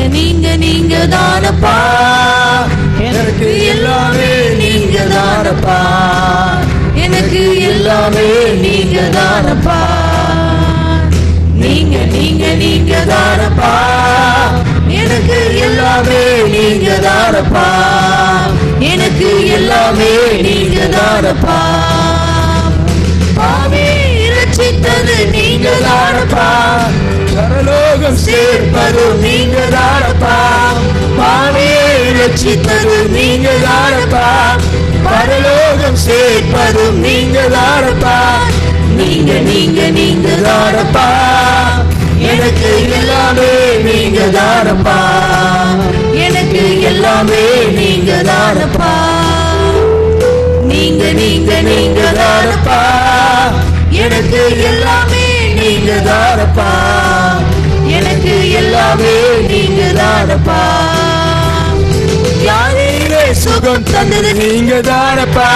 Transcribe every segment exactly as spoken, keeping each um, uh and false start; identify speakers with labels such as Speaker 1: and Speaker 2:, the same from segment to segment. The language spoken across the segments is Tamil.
Speaker 1: நீங்க நீங்க தானப்பா, எனக்கு எல்லாமே நீங்க தானப்பா, எனக்கு எல்லாமே நீங்க தானப்பா, நீங்க நீங்க நீங்க தானப்பா, எனக்கு எல்லாமே நீங்க தானப்பா, எனக்கு எல்லாமே நீங்க தானப்பா, பாவி ரட்சித்தது நீங்க தானப்பா, பரலோகம் சேர்ப்பது நீங்க தானப்பா, பாவியை ரட்சித்தது நீங்க தானப்பா, பரலோகம் சேர்ப்பது நீங்க தானப்பா, நீங்க நீங்க நீங்க தானப்பா, எனக்கு எல்லாமே நீங்க தானப்பா, எனக்கு எல்லாமே நீங்க தானப்பா, நீங்க நீங்க நீங்க தானப்பா, எனக்கு எல்லாமே நீங்க தானப்பா, எனக்கு எல்லாமே நீங்க தானப்பா, யாரிலே சுகம் தந்தது நீங்க தானப்பா,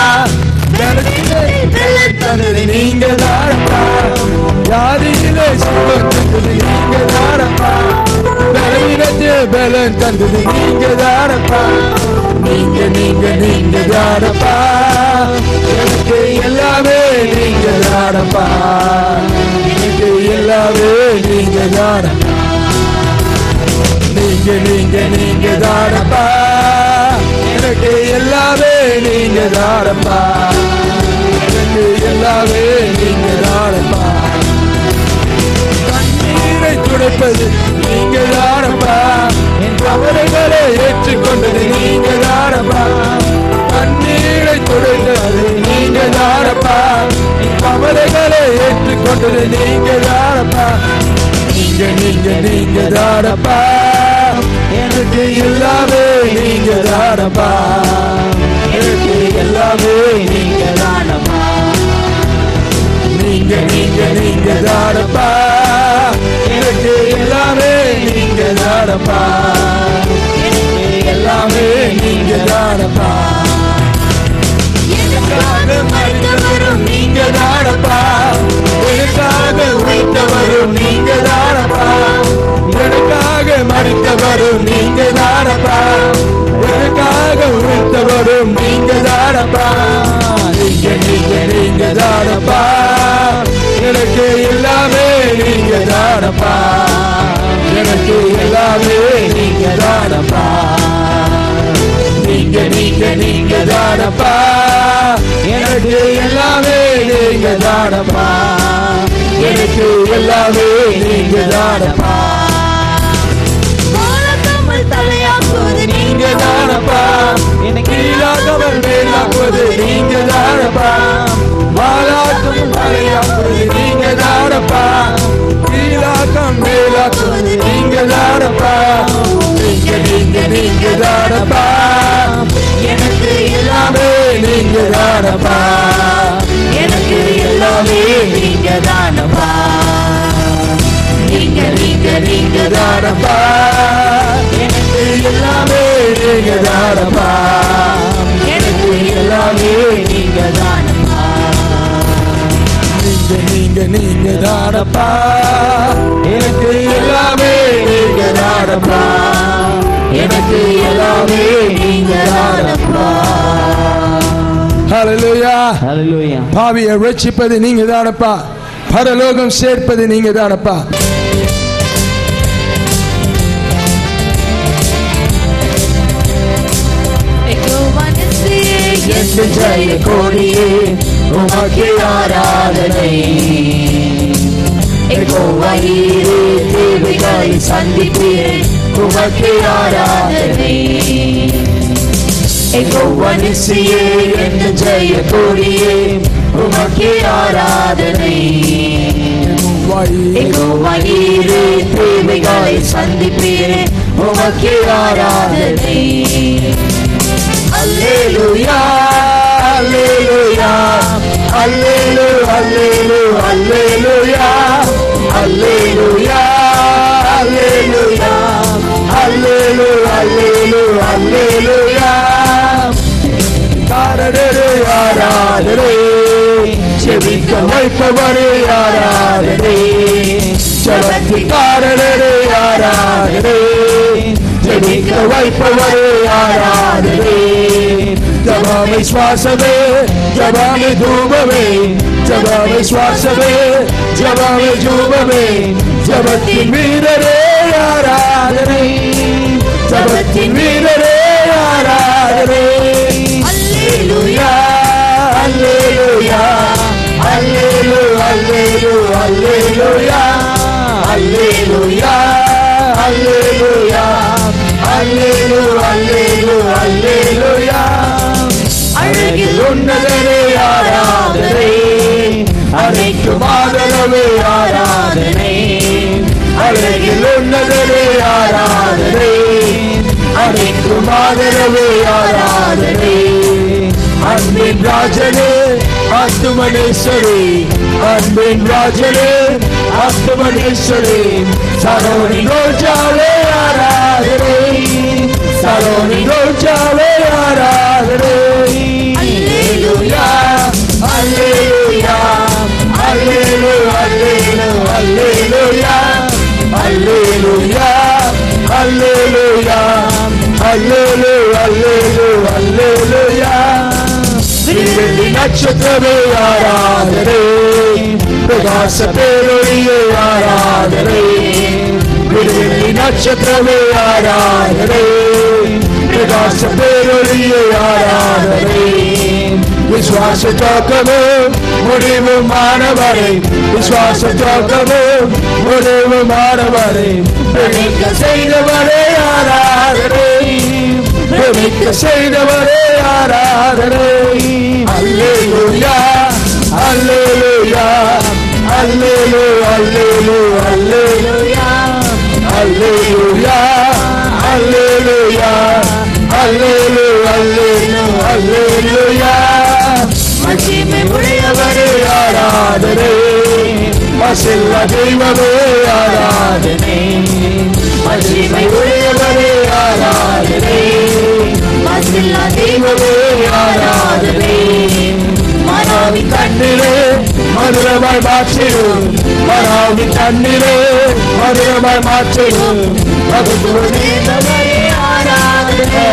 Speaker 1: தந்தது நீங்க தானப்பா, யாரிலே சுகம் தந்தது நீங்க தானப்பா, பலவீனத்தில் பலன் தந்தது நீங்க தானப்பா, நீங்க நீங்க நீங்க தானப்பா, எனக்கு எல்லாமே நீங்க தானப்பா, எனக்கு எல்லாமே நீங்க தானப்பா, நீங்க நீங்க நீங்க தானப்பா, எனக்கு எல்லாமே நீங்க தானப்பா, எனக்கு எல்லாமே நீங்க தானப்பா, கண்ணீரை துடைப்பது நீங்க தானப்பா, என் தவறுகளை ஏற்றுக்கொண்டது நீங்க தானப்பா, கண்ணீரை துடைத்தது நீங்க தானப்பா, என் தவறுகளை ஏற்றுக்கொண்டது நீங்க தானப்பா, நீங்க நீங்க நீங்க தானப்பா, எனக்கு எல்லாமே நீங்க தானப்பா, எனக்கு எல்லாமே நீங்க தானப்பா, நீங்க நீங்க நீங்க தானப்பா, எனக்கு எல்லாமே நீங்க தானப்பா, எனக்கு எல்லாமே நீங்க தானப்பா, எனக்காக மறித்தவரும் நீங்க தானப்பா, எனக்காக உழைத்தவரும் நீங்க தானப்பா, எனக்காக மறித்தவரும் நீங்க தானப்பா, எனக்காக உழைத்தவரும் நீங்க தானப்பா, நீங்க நீங்க நீங்க தானப்பா, எனக்கு எல்லாமே நீங்க தானப்பா, எனக்கு எல்லாமே நீங்க தானப்பா, நீங்க நீங்க நீங்க தானப்பா, எனக்கு எல்லாமே நீங்க தானப்பா, எனக்கு எல்லாமே நீங்க தானப்பா, தலையாக்குவது நீங்க தானப்பா, எனக்கு கீழாகவல் மேலாக்குவது நீங்க தானப்பா, வாழாக்கும் தலையாக்குவது நீங்க தானப்பா, கீழாக்கம் மேலாக்குவது நீங்க தானப்பா, நீங்க நீங்க நீங்க தானப்பா, எனக்கு எல்லாமே நீங்க தானப்பா, எனக்கு எல்லாமே நீங்க தானப்பா, நீங்க நீங்க நீங்க தானப்பா, எனக்கு எல்லாமே நீங்க தானப்பா, எனக்கு எல்லாமே நீங்க தானப்பா, நீங்க நீங்க நீங்க தானப்பா, எனக்கு எல்லாமே நீங்க தானப்பா, எனக்கு எல்லாமே நீங்க தானப்பா. ஹல்லேலூயா ஹல்லேலூயா. பாவியை ரட்சிப்பது நீங்க தானப்பா, பரலோகம் சேர்ப்பது நீங்க தானப்பா. ஜெய கோடியே உமக்கு ஆராதனை, தேவைகளை சந்திப்பேன் உமக்கு ஆராதனை, ஜெய கோடியே உமக்கு ஆராதனை, தேவைகளை சந்திப்பேன் உமக்கு ஆராதனை. அல்லேலூயா அல்லேலூயா அல்லேலூயா அல்லேலூயா அல்லேலூயா அல்லேலூயா அல்லேலூயா அல்லேலூயா அல்லேலூயா. ஆராதனை ஆராதனை செவிக்க வைப்பவரே ஆராதனை, ஜபத்திற்காரரே ஆராதனை, ஜெபிக்க வைப்பவரே ஆராதனை. ஜபமே சுவாசமே ஜபமே தூபமே ஜபமே சுவாசமே ஜபமே தூபமே ஜபத்தின் வீரரே ஆராதனை. ஜபத்தின் வீரரே ஆராதனை. அல்லேலூயா அல்லேலூயா அல்லேலூயா அல்லேலூயா அல்லேலூயா அல்லேலூயா அல்லேலூயா அல்லேலூயா அல்லேலூயா. அழகில் உன்னதரே ஆராதனை. அனைக்கும் ஆதரவே ஆராதனை. அழகில் உன்னதரே ஆராதனை. அனைக்கும் ஆதரவே ஆராதனை. அன்பின் ராஜனே ஆத்துமனேஸ்வரி. அன்பின் ராஜனே ஆத்துமனேஸ்வரி. சரோனி ரோஜாவே ஆராதனை. சரோனி ரோஜாவே ஆராதனை. அல்லேலூயா அல்லேலூயா அல்லேலூயா அல்லேலூயா அல்லேலூயா அல்லேலூயா அல்லேலூயா அல்லேலூயா அல்லேலூயா. விண்வெளி நட்சத்திரமே ஆராதனை. பிரகாச பேரொழியே ஆராதனை. விண்வெளி நட்சத்திரமே ஆராதனை. பிரகாச பேரொழியே ஆராதனை. விசுவாச தோக்கமே முடிவு மாணவரை. விசுவாச தோக்கமே முடிவு மாணவரை. பிரமிக்க செய்தவரே ஆராதனை. பிரமிக்க செய்தவரே ஆராதனை. அல்லேலூயா அல்லேலூயா அல்லேலூயா அல்லேலூயா அல்லேலூயா அல்லேலூயா அல்லேலூயா அல்லேலூயா அல்லேலூயா. மகிமை உடையவரே ஆராதனை. மசில்ல தெய்வமே ஆராதனை. மகிமை உடையவரே ஆராதனை. மசில்ல தெய்வமே ஆராதனை. மனாவி கண்ணிலே மதுரமாய் மாற்றிடும். மனாவி கண்ணிலே மதுரமாய் மாற்றிடும். மகத்துவதே ஆராதனை.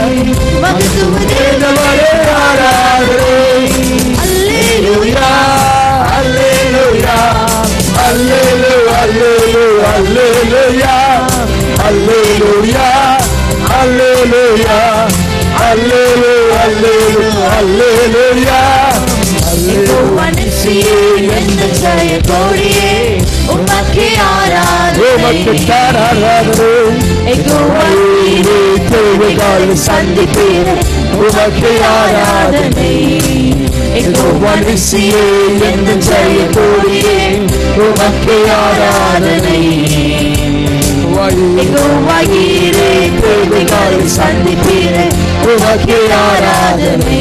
Speaker 1: மகத்துவதே ஆராதனை. அல்லேலூயா அல்லேலூயா அல்லேலூயா அல்லேலூயா அல்லேலூயா அல்லேலூயா அல்லேலூயா அல்லேலூயா அல்லேலூயா. ஜெயக்கொடியே உமக்கே ஆராதனை. தேவைகள் சந்திப்பீர் உமக்கே ஆராதனை. ஜெயக்கொடியே உமக்கே ஆராதனை. தேவைகள் சந்திப்பீர் உமக்கே ஆராதனை.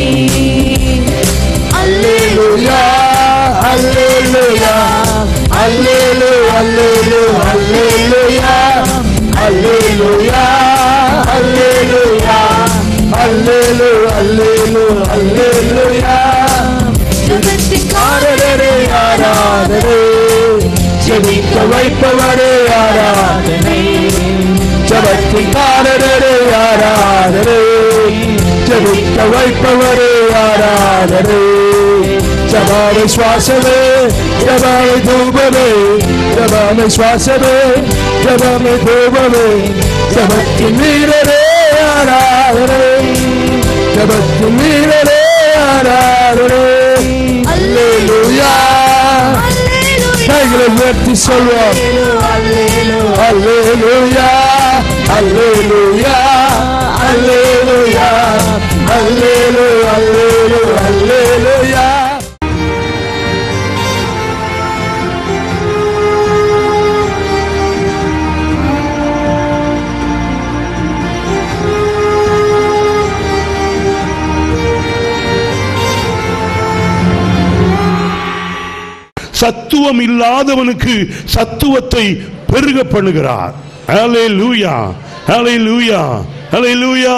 Speaker 1: அல்லேலூயா அல்லேலூயா அல்லேலூயா அல்லேலூயா அல்லேலூயா அல்லேலூயா அல்லேலூயா அல்லேலூயா அல்லேலூயா. ஜெபத்திற்காரரே ஆராதனை. ஜெபிக்க வைப்பவரே ஆராதனை. ஜெபத்திற்காரரே ஆராதனை. ஜெபிக்க வைப்பவரே ஆராதனை. ஜபமே சுவாசமே ஜபமே தூபமே ஜபமே சுவாசமே ஜபமே தூபமே. ஜபத்தின் வீரரே ஆராதனை. ஜபத்தின் வீரரே ஆராதனை. அல்லேலூயா. கைகளை உயர்த்தி சொல்வோம். அல்லேலூயா அல்லேலூயா அல்லேலூயா அல்லேலூயா அல்லேலூயா அல்லேலூயா.
Speaker 2: சத்துவம் இல்லாதவனுக்கு சத்துவத்தை பெருக பண்ணுகிறார். ஹல்லேலூயா ஹல்லேலூயா ஹல்லேலூயா.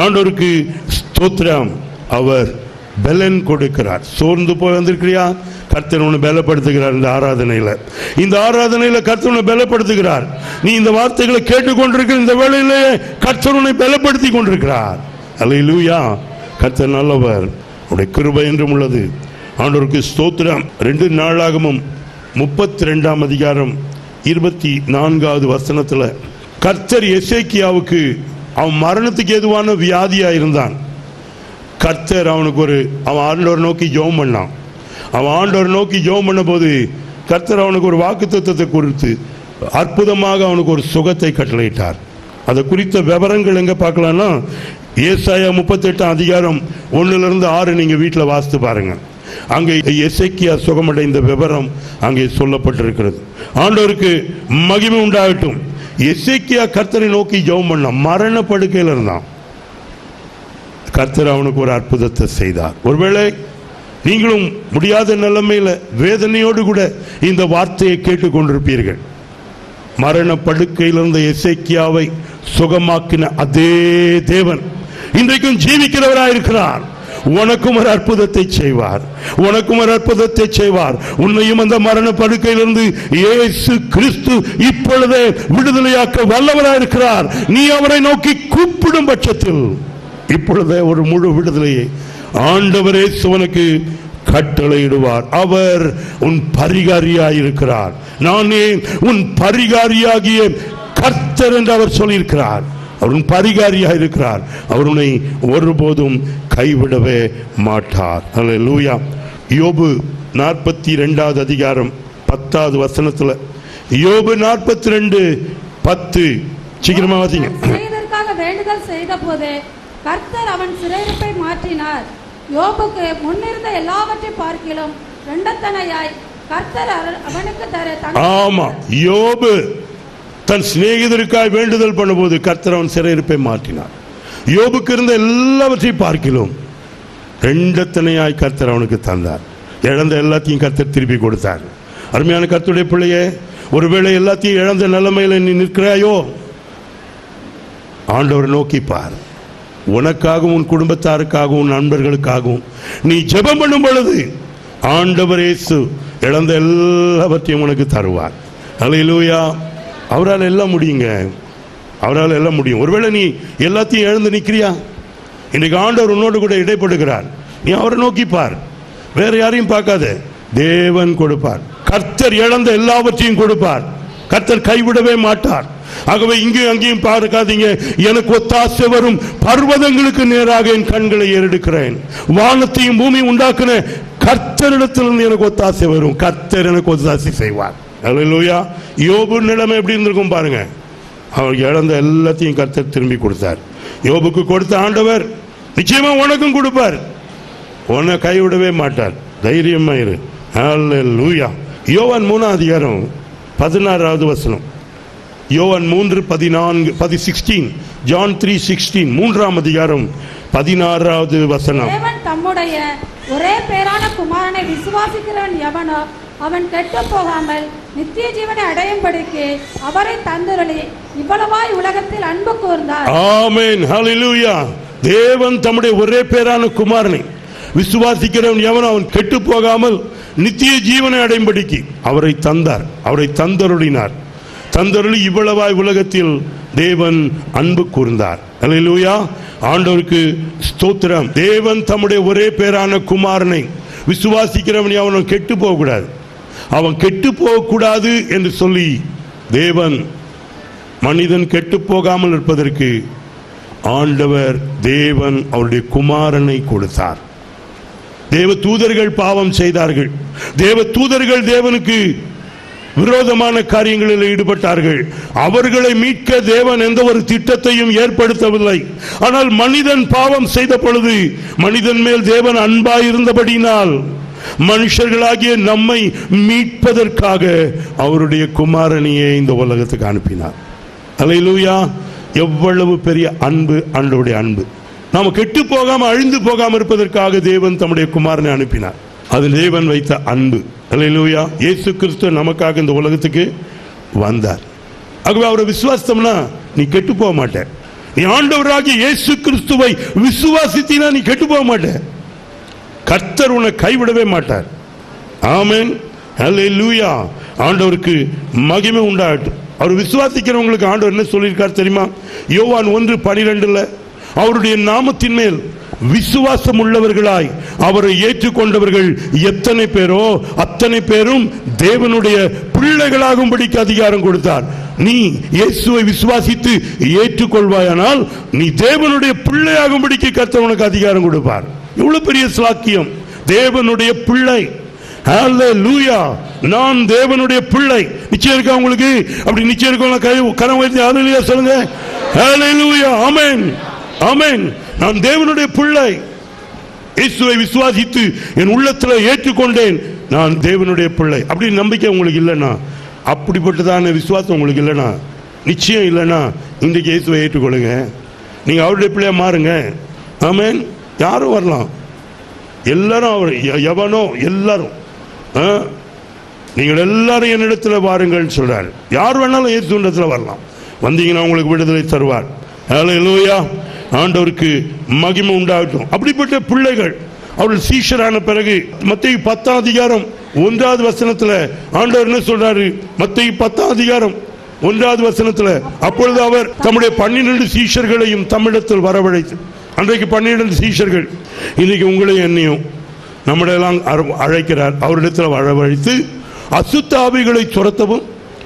Speaker 2: ஆண்டவருக்கு ஸ்தோத்திரம். அவர் பலன் கொடுக்கிறார். சோர்ந்து போய் வந்திருக்கிறியா? கர்த்தர் உன்னை பலப்படுத்துகிறார். இந்த ஆராதனையில இந்த ஆராதனையில கர்த்தர் உன்னை பலப்படுத்துகிறார். நீ இந்த வார்த்தைகளை கேட்டுக்கொண்டிருக்கிற இந்த வேளையிலே கர்த்தர் உன்னை பலப்படுத்தி கொண்டிருக்கிறார். அல்லேலூயா. கர்த்தர் நல்லவர், அவருடைய கிருபை என்றும் உள்ளது. ஆண்டவருக்கு ஸ்தோத்திரம். ரெண்டு நாளாகமும் முப்பத்தி ரெண்டாம் அதிகாரம் இருபத்தி நான்காவது வசனத்துல கர்த்தர் எசேக்கியாவுக்கு அவன் மரணத்துக்கு ஏதுவான வியாதியா இருந்தான். கர்த்தர் அவனுக்கு ஒரு அவன் ஆண்டவர் நோக்கி ஜெபம் பண்ணான். அவன் ஆண்டவர் நோக்கி ஜெபம் பண்ண போது கர்த்தர் அவனுக்கு ஒரு வாக்குத்தத்தத்தை குறித்து அற்புதமாக அவனுக்கு ஒரு சுகத்தை கட்டளையிட்டார். அதை குறித்த விவரங்கள் எங்க பார்க்கலாம்னா ஏசாயா முப்பத்தி எட்டாம் அதிகாரம் ஒன்னுல இருந்து ஆறு நீங்க வீட்டில் வாசித்து பாருங்க. அங்கே எசேக்கியா சுகமடைந்த விவரம் அங்கே சொல்லப்பட்டிருக்கிறது. ஆண்டவருக்கு மகிமை உண்டாகட்டும். எசேக்கியா கர்த்தரை நோக்கி ஜெபம் பண்ணான். மரண படுக்கையில் இருந்தான். கர்த்தர் அவனுக்கு ஒரு அற்புதத்தை செய்தார். ஒருவேளை நீங்களும் முடியாத நிலைமையில வேதனையோடு கூட இந்த வார்த்தையை கேட்டுக்கொண்டிருப்பீர்கள். மரண படுக்கையில் இருந்த எசேக்கியாவை சுகமாக்கின அதே தேவன் இன்றைக்கும் ஜீவிக்கிறவராயிருக்கிறார். உனக்கும் ஒரு அற்புதத்தை செய்வார். உனக்கும் ஒரு அற்புதத்தை செய்வார். உன்னையும் அந்த மரண படுக்கையிலிருந்து இயேசு கிறிஸ்து இப்பொழுதே விடுதலையாக்க வல்லவராயிருக்கிறார். நீ அவரை நோக்கி கூப்பிடும் பட்சத்தில் இப்பொழுதே ஒரு முழு விடுதலையை ஆண்டவரே உனக்கு கட்டளையிடுவார். அவர் உன் பரிகாரியாயிருக்கிறார். நானே உன் பரிகாரியாகிய கர்த்தர் என்று அவர் சொல்லியிருக்கிறார். அவர் உன் பரிகாரியாக இருக்கிறார். அவர் உன்னை ஒருபோதும் கைவிடவே மாட்டார். அல்லேலூயா. யோபு நாற்பத்தி இரண்டாவது அதிகாரம் பத்தாவது வசனத்துல யோபு நாற்பத்தி ரெண்டு பத்து சீக்கிரமா வாசிங்க.
Speaker 3: வேண்டுதல் செய்த போதே கர்த்தர் அவன் சிறையிருப்பை மாற்றினார். யோபுக்கு முன்னிருந்த எல்லாவற்றை பார்க்கிலும் இரண்டத்தனையாய் கர்த்தர் அவனுக்கு தர.
Speaker 2: ஆமா, யோபு தன் சிநேகிதருக்காய் வேண்டுதல் பண்ணும்போது கர்த்தர் அவன் சிறையிருப்பை மாற்றினார். யோபுக்கு இருந்த எல்லாவற்றையும் பார்க்கிலும் இரண்டத்தனையாய் கர்த்தர் அவனுக்கு தந்தார். இழந்த எல்லாத்தையும் கர்த்தர் திருப்பி கொடுத்தார். அருமையான கர்த்தருடைய பிள்ளையே, ஒருவேளை எல்லாத்தையும் இழந்த நிலைமையில நீ நிற்கிறாயோ, ஆண்டவரை நோக்கி பார். உனக்காகவும் உன் குடும்பத்தாருக்காகவும் உன் நண்பர்களுக்காகவும் நீ ஜெபம் பண்ணும் பொழுது ஆண்டவர் இயேசு இழந்த எல்லாவற்றையும் உனக்கு தருவார். அல்லேலூயா. அவரால் எல்லாம் முடியுங்க. அவரால் எல்லாம் முடியும். ஒருவேளை நீ எல்லாத்தையும் இழந்து நிற்கிறியா, இன்னைக்கு ஆண்டவர் உன்னோடு கூட இடைப்படுகிறார். நீ அவரை நோக்கி பார். வேற யாரையும் பார்க்காத. தேவன் கொடுப்பார். கர்த்தர் இழந்த எல்லாவற்றையும் கொடுப்பார். கர்த்தர் கைவிடவே மாட்டார். ஆகவே இங்கேயும் அங்கேயும் பார்க்காதீங்க. எனக்கு ஒத்தாசை வரும் பர்வதங்களுக்கு நேராக என் கண்களை ஏறெடுக்கிறேன். வானத்தையும் பூமியும் உண்டாக்குன கர்த்தரிடத்திலிருந்து எனக்கு ஒத்தாசை வரும். கர்த்தர் எனக்கு ஒத்தாசை செய்வார். அல்லேலூயா. யோபு நிலைமை எப்படி இருந்திருக்கும் பாருங்க. அவர் இழந்த எல்லாத்தையும் கர்த்தர் திரும்பி கொடுத்தார். யோபுக்கு கொடுத்த ஆண்டவர் நிச்சயமா உனக்கும் கொடுப்பார். உன்னை கைவிடவே மாட்டார். தைரியமா இரு. அல்லேலூயா. யோவான் மூணாம் அதிகாரம் பதினாறாவது வசனம். யோவான் மூன்று பதினான்கு பதி சிக்ஸ்டீன் ஜான் த்ரீ சிக்ஸ்டீன் மூன்றாம் அதிகாரம் பதினாறாவது வசனம்.
Speaker 3: தேவன் தம்முடைய ஒரே பேரான குமாரனை விசுவாசிக்கிறவன் எவனோ அவன் கெட்டு போகாமல் நித்திய ஜீவனை அடையும்படிக்கு அவரை தந்தருளி இவ்வளவாய் உலகத்தில் அன்பு கூர்ந்தார்.
Speaker 2: ஆமென். ஹல்லேலூயா. தேவன் தம்முடைய ஒரே பேரான குமாரனை விசுவாசிக்கிறவன் எவனோ அவன் கெட்டு போகாமல் நித்திய ஜீவனை அடையும்படிக்கு அவரை தந்தார். அவரை தந்தருளினார். தந்தருளி இவ்வளவாய் உலகத்தில் தேவன் அன்பு கூர்ந்தார். அல்லேலூயா. ஆண்டவருக்கு ஸ்தோத்திரம். தேவன் தம்முடைய ஒரே பேரான குமாரனை விசுவாசிக்கிறவன் அவன் கெட்டு போகக்கூடாது. அவன் கெட்டு போகக்கூடாது என்று சொல்லி தேவன் மனிதன் கெட்டு போகாமல் இருப்பதற்கு ஆண்டவர் தேவன் அவருடைய குமாரனை கொடுத்தார். தேவ தூதர்கள் பாவம் செய்தார்கள். தேவ தூதர்கள் தேவனுக்கு விரோதமான காரியங்களில் ஈடுபட்டார்கள். அவர்களை மீட்க தேவன் எந்த ஒரு திட்டத்தையும் ஏற்படுத்தவில்லை. ஆனால் மனிதன் பாவம் செய்த பொழுது மனிதன் மேல் தேவன் அன்பாயிருந்தபடினால் மனுஷர்களாகிய நம்மை மீட்பதற்காக அவருடைய குமாரனையே இந்த உலகத்துக்கு அனுப்பினார். அல்லேலூயா. எவ்வளவு பெரிய அன்பு ஆண்டவருடைய அன்பு. நாம் கெட்டு போகாம அழிந்து போகாம இருப்பதற்காக தேவன் தம்முடைய குமாரனை அனுப்பினார். அது தேவன் வைத்த அன்பு. அல்லேலூயா. இயேசு கிறிஸ்து நமக்காக இந்த உலகத்துக்கு வந்தார். ஆகவே அவரை விசுவாசித்தோம்னா நீ கெட்டு போக மாட்ட. நீ ஆண்டவராகிய இயேசு கிறிஸ்துவை விசுவாசித்தினா நீ கெட்டு போக மாட்ட. கர்த்தர் உன்னை கைவிடவே மாட்டார். ஆமென், ஹல்லேலூயா. ஆண்டவருக்கு மகிமை உண்டாகட்டும். அவர் விசுவாசிக்கிறவங்களுக்கு ஆண்டவர் என்ன சொல்லியிருக்கார் தெரியுமா? யோவான் ஒன்று பனிரெண்டுல அவருடைய நாமத்தின் மேல் விசுவாசம் உள்ளவர்களாய் அவரை ஏற்றுக்கொண்டவர்கள் எத்தனை பேரோ அத்தனை பேரும் தேவனுடைய பிள்ளைகளாகும்படிக்கு அதிகாரம் கொடுத்தார். நீ இயேசுவை விசுவாசித்து ஏற்றுக்கொள்வாயானால் நீ தேவனுடைய பிள்ளையாகும்படிக்கு கர்த்தர் உனக்கு அதிகாரம் கொடுப்பார். எவ்வளவு பெரிய ஸ்லாக்கியம்! தேவனுடைய பிள்ளை. ஹல்லேலூயா. நான் தேவனுடைய பிள்ளை. நிச்சயம் இருக்கா உங்களுக்கு? அப்படி நிச்சயம் இருக்கா? கை கரம் உயர்த்தி ஹல்லேலூயா சொல்லுங்க. ஹல்லேலூயா. ஆமென், ஆமென். நான் தேவனுடைய பிள்ளை. இயேசுவை விசுவாசித்து என் உள்ளத்தில் ஏற்றுக்கொண்டேன். நான் தேவனுடைய பிள்ளை. அப்படி நம்பிக்கை உங்களுக்கு இல்லைன்னா, அப்படிப்பட்டதான விசுவாசம் உங்களுக்கு இல்லைன்னா, நிச்சயம் இல்லைன்னா இன்றைக்கு இயேசுவை ஏற்றுக்கொள்ளுங்க. நீங்கள் அவருடைய பிள்ளையா மாறுங்க. ஆமென். யாரும் வரலாம், எல்லாரும் அவர் எவனோ எல்லாரும் நீங்கள் எல்லாரும் என்னிடத்தில் வாருங்கள் சொல்றார். யார் வேணாலும் இயேசு இடத்துல வரலாம். வந்தீங்கன்னா உங்களுக்கு விடுதலை தருவார். ஹல்லேலூயா. ஆண்டவருக்கு மகிமை உண்டாகட்டும். அப்படிப்பட்ட பிள்ளைகள் அவர்கள் சீஷரான பிறகு மத்தேயு பத்தாம் அதிகாரம் ஒன்றாவது வசனத்தில் ஆண்டவர் என்ன சொல்றாரு? மத்தேயு பத்தாம் அதிகாரம் ஒன்றாவது வசனத்தில், அப்பொழுது அவர் தம்முடைய பன்னிரண்டு சீஷர்களையும் தம்மிடத்தில் வரவழைத்து, அன்றைக்கு பன்னிரண்டு சீஷர்கள், இன்னைக்கு உங்களையும் என்னையும் நம்மளெல்லாம் அழைக்கிறார். அவரிடத்தில் வரவழைத்து அசுத்த ஆவிகளை துரத்தவும்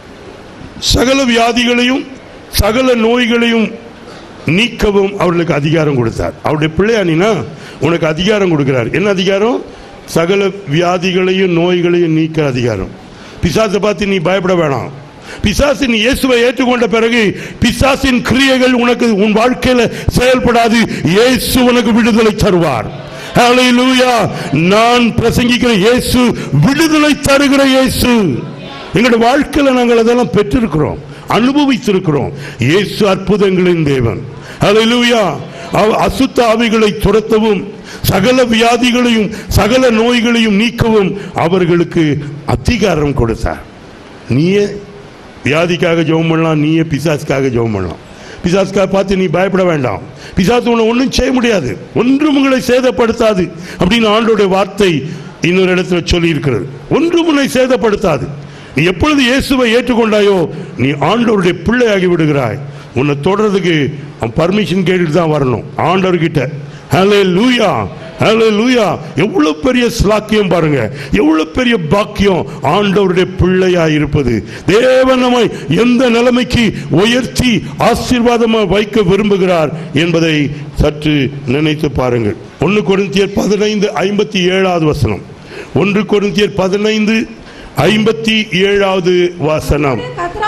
Speaker 2: சகல வியாதிகளையும் சகல நோய்களையும் நீக்கவும் அவர்களுக்கு அதிகாரம் கொடுத்தார். அவருடைய பிள்ளையானினா உனக்கு அதிகாரம் கொடுக்கிறார். என்ன அதிகாரம்? சகல வியாதிகளையும் நோய்களையும் நீக்க அதிகாரம். பிசாசை பார்த்து நீ பயப்பட வேணாம். பிசாசு நீ இயேசுவை ஏற்றுக்கொண்ட பிறகு பிசாசின் கிரியைகள் உனக்கு உன் வாழ்க்கையில செயல்படாது. இயேசு உனக்கு விடுதலை தருவார். ஹல்லேலூயா. நான் பிரசங்கிக்கிற இயேசு விடுதலை தருகிற இயேசு. எங்களுடைய வாழ்க்கையில நாங்கள் அதெல்லாம் பெற்றிருக்கிறோம், அனுபவித்திருக்கிறோம். இயேசு அற்புதங்களின் தேவன். ஹல்லேலூயா. அசுத்த ஆவிகளை துரத்தவும் சகல வியாதிகளையும் சகல நோய்களையும் நீக்கவும் அவர்களுக்கு அதிகாரம் கொடுத்தார். நீயே வியாதிக்காக ஜெபம் பண்ணலாம், நீயே பிசாசுக்காக ஜெபம் பண்ணலாம். பிசாசுக்காக பார்த்து நீ பயப்பட வேண்டாம். பிசாசு உன்னை ஒன்றும் செய்ய முடியாது, ஒன்றும் உங்களை சேதப்படுத்தாது அப்படின்னு ஆண்டோடைய வார்த்தை இன்னொரு இடத்துல சொல்லி இருக்கிறது. ஒன்றும் உன்னை சேதப்படுத்தாது. நீ எப்பொழுது இயேசுவை ஏற்றுக்கொண்டாயோ நீ ஆண்டவருடைய பிள்ளையாகி விடுகிறாய். உன்னை தொடர்றதுக்கு பர்மிஷன் கேட்டுட்டு தான் வரணும் ஆண்டவர்கிட்ட. ஹல்லேலூயா, ஹல்லேலூயா. எவ்வளவு பெரிய ஸ்லாக்கியம் பாருங்க, எவ்வளவு பெரிய பாக்கியம் ஆண்டவருடைய பிள்ளையாய் இருப்பது. தேவன் நம்மை எந்த நிலைமைக்கு உயர்த்தி ஆசீர்வாதமாக வைக்க விரும்புகிறார் என்பதை சற்று நினைத்து பாருங்கள். ஒன்று கொரிந்தியர் பதினைந்து ஐம்பத்தி ஏழாவது வசனம். ஒன்று கொரிந்தியர் பதினைந்து ஐம்பத்தி ஏழாவது வசனம்.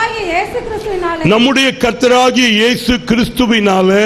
Speaker 2: நம்முடைய கர்த்தராகிய இயேசு கிறிஸ்துவினாலே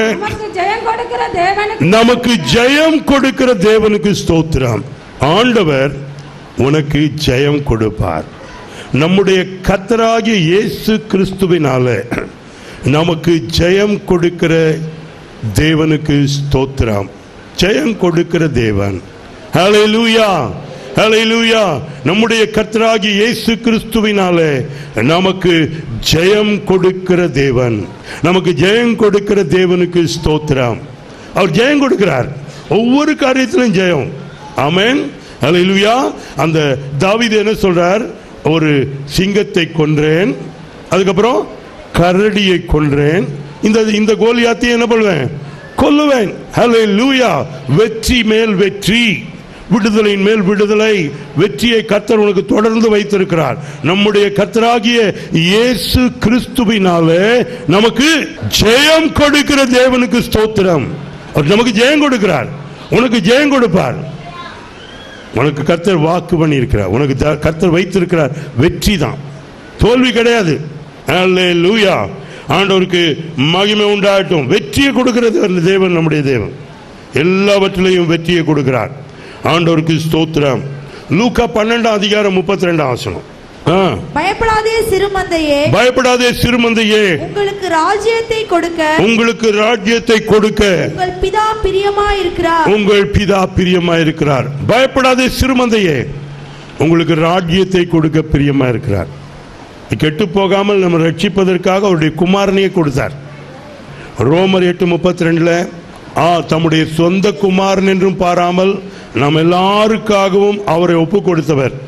Speaker 2: நமக்கு ஜெயம் கொடுக்கிற தேவனுக்கு ஸ்தோத்திரம். ஆண்டவர் உனக்கு ஜெயம் கொடுப்பார். நம்முடைய கர்த்தராகிய இயேசு கிறிஸ்துவினாலே நமக்கு ஜெயம் கொடுக்கிற தேவனுக்கு ஸ்தோத்திரம். ஜெயம் கொடுக்கிற தேவன். ஹல்லேலூயா, ஹல்லேலூயா. நம்முடைய கர்த்தராகிய இயேசு கிறிஸ்துவினாலே நமக்கு ஜெயம் கொடுக்கிற தேவன். நமக்கு ஜெயம் கொடுக்கிற தேவனுக்கு ஸ்தோத்திரம். அவர் ஜெயம் கொடுக்கிறார், ஒவ்வொரு காரியத்திலும் ஜெயம். ஆமென், ஹல்லேலூயா. அந்த தாவீது என்ன சொல்றார்? ஒரு சிங்கத்தை கொன்றேன், அதுக்கப்புறம் கரடியை கொன்றேன், இந்த இந்த கோலியாத்தை என்ன பண்ணுவேன்? கொல்லுவேன். ஹல்லேலூயா. வெற்றி மேல் வெற்றி, விடுதலையின் மேல் விடுதலை, வெற்றியை கர்த்தர் உனக்கு தொடர்ந்து வைத்திருக்கிறார். நம்முடைய கர்த்தராகிய இயேசு கிறிஸ்துவினாலே நமக்கு ஜெயம் கொடுக்கிற தேவனுக்கு ஸ்தோத்திரம். அவர் நமக்கு ஜெயம் கொடுக்கிறார், உனக்கு ஜெயம் கொடுப்பார். உனக்கு கர்த்தர் வாக்கு பண்ணி இருக்கிறார், உனக்கு கர்த்தர் வைத்திருக்கிறார். வெற்றி தான், தோல்வி கிடையாது. ஹல்லேலூயா. ஆண்டவருக்கு மகிமை உண்டாகட்டும். வெற்றியை கொடுக்கிறது அந்த தேவன், நம்முடைய தேவன் எல்லாவற்றிலையும் வெற்றியை கொடுக்கிறார். ஆண்டவருக்கு ஸ்தோத்திரம். லூக்கா பன்னெண்டாம் அதிகாரம் முப்பத்தி ரெண்டாம் வசனம்.
Speaker 4: பயப்படாதே சிறுமந்தையே,
Speaker 2: பயப்படாதே சிறுமந்தையே,
Speaker 4: உங்களுக்கு ராஜ்யத்தை கொடுக்க
Speaker 2: உங்களுக்கு ராஜ்யத்தை கொடுக்க
Speaker 4: உங்கள் பிதா பிரியமாய் இருக்கிறார்.
Speaker 2: உங்கள் பிதா பிரியமாய் இருக்கிறார். பயப்படாதே சிறுமந்தையே, உங்களுக்கு ராஜ்யத்தை கொடுக்க பிரியமாய் இருக்கிறார். கெட்டு போகாமல் நம்ம ரட்சிப்பதற்காக அவருடைய குமாரனையே கொடுத்தார். ரோமர் எட்டு முப்பத்தி ரெண்டுல ஆ தம்முடைய சொந்த குமாரன் என்றும் பாராமல் நாம் எல்லாருக்காகவும் அவரை ஒப்பு கொடுத்தவர்.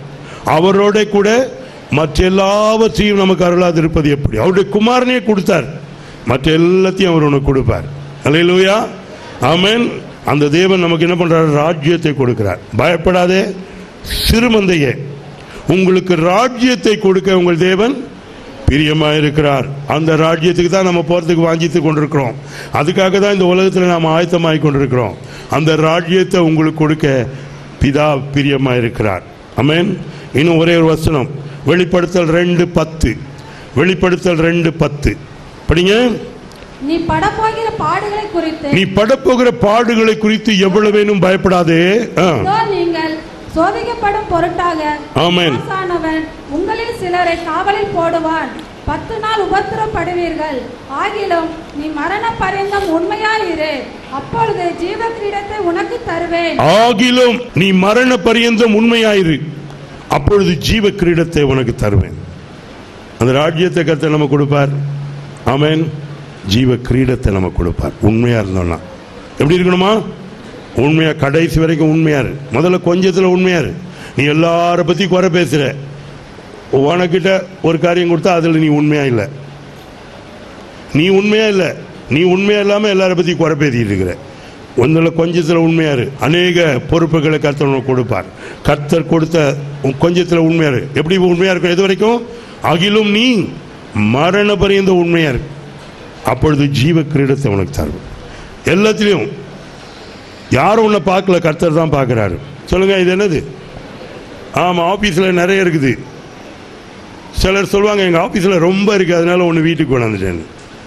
Speaker 2: அவரோட கூட மற்ற எல்லாவற்றையும் நமக்கு அருளாது இருப்பது எப்படி? அவருடைய குமாரனையே கொடுத்தார், மற்ற எல்லாத்தையும் அவர் உனக்கு கொடுப்பார். அல்லேலூயா, ஆமென். அந்த தேவன் நமக்கு என்ன பண்றார்? ராஜ்யத்தை கொடுக்கிறார். பயப்படாதே சிறுமந்தையே, உங்களுக்கு ராஜ்யத்தை கொடுக்க உங்கள் தேவன் பிரியமாயிருக்கிறார். அந்த ராஜ்யத்துக்கு தான் நம்ம போறதுக்கு வாஞ்சித்து கொண்டிருக்கிறோம். அதுக்காக தான் இந்த உலகத்தில் நாம் ஆயத்தமாகி கொண்டிருக்கிறோம். அந்த ராஜ்யத்தை உங்களுக்கு கொடுக்க பிதா பிரியமாயிருக்கிறார். ஆமென். இன்னும் ஒரே ஒரு வசனம், வெளிப்படுத்தல் ரெண்டு பத்து. வெளிப்படுத்தல் ரெண்டு பத்து படிங்க.
Speaker 3: நீ படப்போகிற பாடுகளை குறித்து
Speaker 2: நீ படப்போகிற பாடுகளை குறித்து எவ்வளவேனும் பயப்படாதே.
Speaker 3: நீங்கள் சோதிக்கப்படும் பொருட்டாக
Speaker 2: ஆமென்
Speaker 3: உங்களில் சிலரை காவலில் போடுவான். பத்து நாள் உபத்திரப்படுவீர்கள். ஆகிலும் நீ மரண பரியந்தம் உண்மையாயிரு, அப்பொழுது ஜீவ கிரீடத்தை உனக்கு தருவேன்.
Speaker 2: ஆகிலும் நீ மரண பரியந்தம் உண்மையாயிரு, அப்பொழுது ஜீவ கிரீடத்தை உனக்கு தருவேன். அந்த ராஜ்யத்தை கர்த்தர் நம்ம கொடுப்பார். ஆமென். ஜீவ கிரீடத்தை நம்ம கொடுப்பார். உண்மையா இருந்தோம்னா எப்படி இருக்கணுமா? உண்மையா, கடைசி வரைக்கும் உண்மையா இரு. முதல்ல கொஞ்சத்துல உண்மையா இரு. நீ எல்லார பத்தி குறை பேசுற, உனக்கிட்ட ஒரு காரியம் கொடுத்தா அதுல நீ உண்மையா இல்லை. நீ உண்மையா இல்லை, நீ உண்மையா இல்லாம எல்லார பத்தி குறை பேசிட்டு இருக்கிற. ஒன்றுல கொஞ்சத்துல உண்மையா இரு. அநேக பொறுப்புகளை கர்த்தர் உனக்கு கொடுப்பார். கர்த்தர் கொடுத்த கொஞ்சத்துல உண்மையா இரு. எப்படி உண்மையா இருக்கும்? எது வரைக்கும்? அகிலும் நீ மரண பரியந்த உண்மையா இருக்கு, அப்பொழுது ஜீவ கிரீடத்தை உனக்கு தருவேன். எல்லாத்திலையும் யாரும் உன்னை பார்க்கல, கர்த்தர் தான் பார்க்கிறாரு. சொல்லுங்க, இது என்னது? ஆமா, ஆபீஸ்ல நிறைய இருக்குது. சிலர் சொல்லுவாங்க எங்க ஆபீஸ்ல ரொம்ப இருக்கு, அதனால ஒன்று வீட்டுக்கு கொண்டாந்துட்டேன்.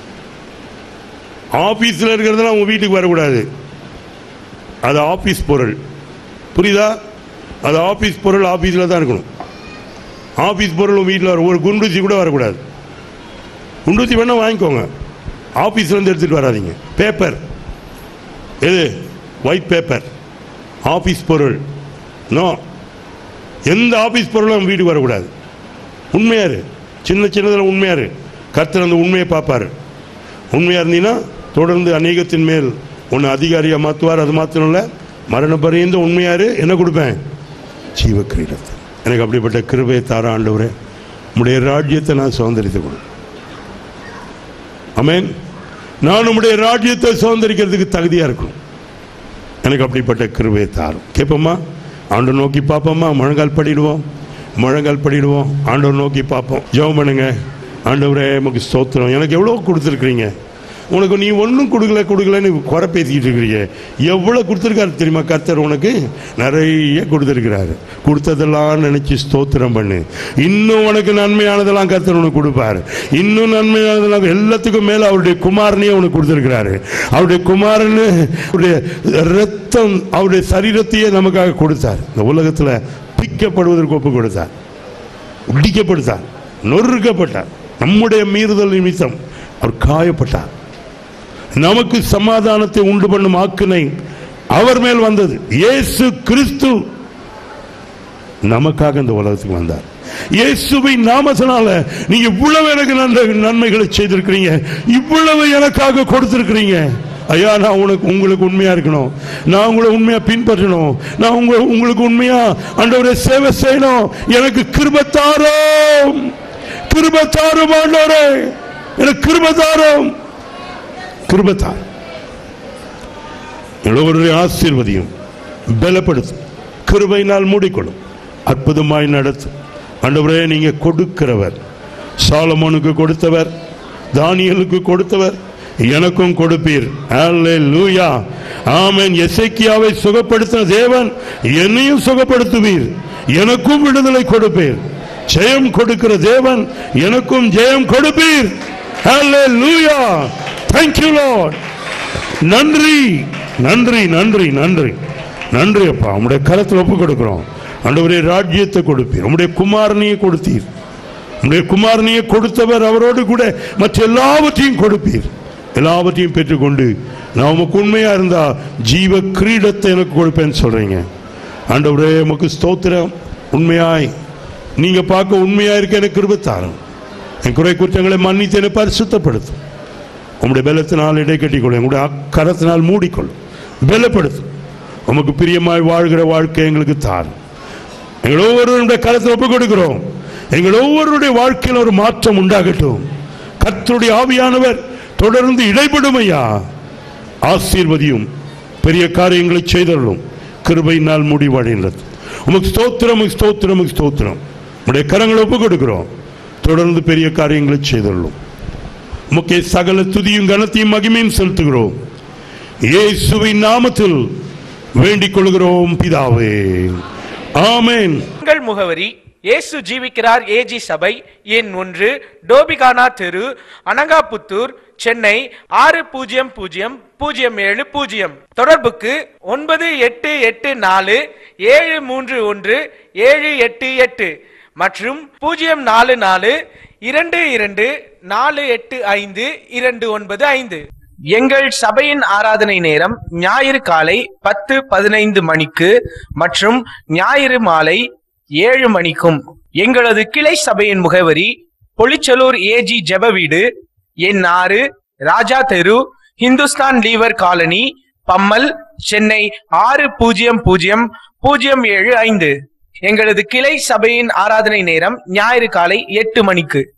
Speaker 2: ஆபீஸ்ல இருக்கிறதுலாம் உங்க வீட்டுக்கு வரக்கூடாது. அது ஆபீஸ் பொருள், புரியுதா? அது ஆபீஸ் பொருள் ஆபீஸ்ல தான் இருக்கணும். ஆபீஸ் பொருள் வீட்டில் வர ஒரு குண்டூசி கூட வரக்கூடாது. குண்டூசி வேணா வாங்கிக்கோங்க, ஆபீஸ்ல இருந்து எடுத்துட்டு வராதிங்க. பேப்பர் எது? ஒயிட் பேப்பர், ஆபீஸ் பொருள். நோ, எந்த ஆபீஸ் பொருளும் வீட்டுக்கு வரக்கூடாது. உண்மையாரு, சின்ன சின்னதில் உண்மையாரு. கர்த்தர் அந்த உண்மையை பார்ப்பாரு. உண்மையா இருந்தீங்கன்னா தொடர்ந்து அநேகத்தின் மேல் ஒன்று அதிகாரியாக மாற்றுவார். அது மாத்திரம் இல்லை, மரண பரியந்த உண்மையாரு. என்ன கொடுப்பேன்? ஜீவ கிரீடத்தை. எனக்கு அப்படிப்பட்ட கிருபையை தார ஆண்டவரே, உம்முடைய ராஜ்யத்தை நான் சுதந்திரித்துக் கொள்ளும். ஆமென். நான் உம்முடைய ராஜ்யத்தை சுதந்திரிக்கிறதுக்கு தகுதியா இருக்கும். எனக்கு அப்படிப்பட்ட கிருபையை தாரும். கேட்போமா? ஆண்டவர் நோக்கி பார்ப்போமா? முழங்கால் படிடுவோம், முழங்கால் படிடுவோம், ஆண்டவர் நோக்கி பார்ப்போம். ஜெபம் பண்ணுங்க. ஆண்டவரே உமக்கு ஸ்தோத்திரம், எனக்கு எவ்வளோ கொடுத்துருக்குறீங்க. உனக்கு நீ ஒன்றும் கொடுக்கல கொடுக்கலன்னு குறை பேசிக்கிட்டு இருக்கிறீங்க. எவ்வளோ கொடுத்துருக்காரு தெரியுமா கர்த்தர்? உனக்கு நிறைய கொடுத்துருக்கிறாரு. கொடுத்ததெல்லாம் நினைச்சு ஸ்தோத்திரம் பண்ணு. இன்னும் உனக்கு நன்மையானதெல்லாம் கர்த்தர் உனக்கு கொடுப்பாரு. இன்னும் நன்மையானதெல்லாம் எல்லாத்துக்கும் மேல அவருடைய குமாரனையே உனக்கு கொடுத்துருக்கிறாரு. அவருடைய குமாரனு அவருடைய ரத்தம், அவருடைய சரீரத்தையே நமக்காக கொடுத்தார். இந்த உலகத்தில் பிக்கப்படுவதற்கு ஒப்பு கொடுத்தார், உடிக்கப்படுத்தார், நொறுக்கப்பட்டார். நம்முடைய மீறுதல் நிமித்தம் அவர் காயப்பட்டார். நமக்கு சமாதானத்தை உண்டு பண்ணும் ஆக்கினை அவர் மேல் வந்தது. இயேசு கிறிஸ்து நமக்காக இந்த உலகத்துக்கு வந்தார். இயேசுவின் நாமத்தினால நீங்க இவ்வளவு எனக்கு நன்மைகளை செய்திருக்கிறீங்க, இவ்வளவு எனக்காக கொடுத்திருக்கிறீங்க. ஐயா, நான் உனக்கு உங்களுக்கு உண்மையா இருக்கணும், நான் உங்களை உண்மையா பின்பற்றணும், நான் உங்களை உங்களுக்கு உண்மையா ஆண்டவரே சேவை செய்யணும். எனக்கு கிருபை தாரும், கிருபை தாரும் ஆண்டவரே, எனக்கு கிருபை தாரும், கிருபை தாரும். எல்லோருடைய ஆசீர்வதியும் பலப்படுத்தும், கிருபையினால் மூடிக்கொள்ளும், அற்புதமாய் நடத்தும். ஆண்டவரே, நீங்க கொடுக்கிறவர். சாலமோனுக்கு கொடுத்தவர், தானியேலுக்கு கொடுத்தவர், எனக்கும் கொடுப்பீர். அல்லேலூயா, ஆமென். எசேக்கியாவை சுகப்படுத்தின தேவன் என்னையும் சுகப்படுத்துவீர், எனக்கும் விடுதலை கொடுப்பீர். ஜெயம் கொடுக்கிற தேவன் எனக்கும் ஜெயம் கொடுப்பீர். அல்லேலூயா, thank you Lord. நன்றி நன்றி நன்றி நன்றி நன்றி அப்பா. உம்முடைய கரத்தில் ஒப்பு கொடுக்கிறோம். ஆண்டவரே, ராஜ்யத்தை கொடுப்பீர். உம்முடைய குமாரனையே கொடுத்தீர். உம்முடைய குமாரனையே கொடுத்தவர், அவரோடு கூட மற்ற எல்லாவற்றையும் கொடுப்பீர். எல்லாவற்றையும் பெற்றுக்கொண்டு நான் உமக்கு உண்மையா இருந்தா ஜீவ கிரீடத்தை எனக்கு கொடுப்பேன்னு சொல்றீங்க. ஆண்டவரே, உமக்கு ஸ்தோத்திரம். உண்மையாய் நீங்க பார்க்க உண்மையா இருக்க எனக்கு கிருபை தாரும். என் குறை குற்றங்களை மன்னித்து என்னை பரிசுத்தப்படுத்தும். உங்களுடைய பலத்தினால் இடை கட்டிக்கொள்ளும், உங்களுடைய கரத்தினால் மூடிக்கொள்ளும், பலப்படுத்தும். உமக்கு பிரியமாய் வாழ்கிற வாழ்க்கை எங்களுக்கு தாரும். எங்கள் ஒவ்வொருவருடைய கருத்தை ஒப்புக் கொடுக்கிறோம். எங்கள் ஒவ்வொருடைய வாழ்க்கையில் ஒரு மாற்றம் உண்டாகட்டும். கர்த்தருடைய ஆவியானவர் தொடர்ந்து இடைபடும் ஐயா. ஆசீர்வதியும், பெரிய காரியங்களை செய்தருளும். கிருபையினால் முடிவடைந்தது. உமக்கு ஸ்தோத்திரம், ஸ்தோத்திரம், ஸ்தோத்திரம். உடைய கரங்களை ஒப்புக் கொடுக்கிறோம். தொடர்ந்து பெரிய காரியங்களை செய்தருளும். உமக்கே சகல துதியும் கனத்தையும் மகிமையும் செலுத்துகிறோம். இயேசுவின் நாமத்தில் வேண்டிக் கொள்கிறோம் பிதாவே, ஆமென்.
Speaker 5: உங்கள் முகவரி இயேசு ஜீவிக்கிறார் ஏஜி சபை, எண் ஒன்று, டோபிகானா தெரு, அனங்காபுத்தூர், சென்னை ஆறு பூஜ்ஜியம் பூஜ்ஜியம் பூஜ்ஜியம் ஏழு பூஜ்ஜியம். தொடர்புக்கு ஒன்பது எட்டு எட்டு நாலு ஏழு மூன்று ஒன்று ஏழு எட்டு எட்டு மற்றும் பூஜ்ஜியம் நாலு நாலு இரண்டு இரண்டு நாலு எட்டு ஐந்து இரண்டு ஒன்பது ஐந்து. எங்கள் சபையின் ஆராதனை நேரம் ஞாயிறு காலை பத்து பதினைந்து மணிக்கு மற்றும் ஞாயிறு மாலை ஏழு மணிக்கும். எங்களது கிளை சபையின் முகவரி பொலிச்சலூர் ஏஜி ஜெப வீடு, எண் ஆறு, ராஜா தெரு, இந்துஸ்தான் லீவர் காலனி, பம்மல், சென்னை ஆறு பூஜ்ஜியம் பூஜ்ஜியம் பூஜ்ஜியம் ஏழு ஐந்து. எங்களது கிளை சபையின் ஆராதனை நேரம் ஞாயிறு காலை எட்டு மணிக்கு.